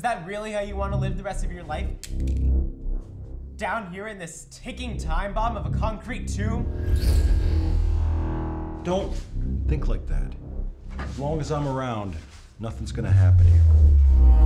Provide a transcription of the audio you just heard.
Is that really how you want to live the rest of your life? Down here in this ticking time bomb of a concrete tomb? Don't think like that. As long as I'm around, nothing's gonna happen here.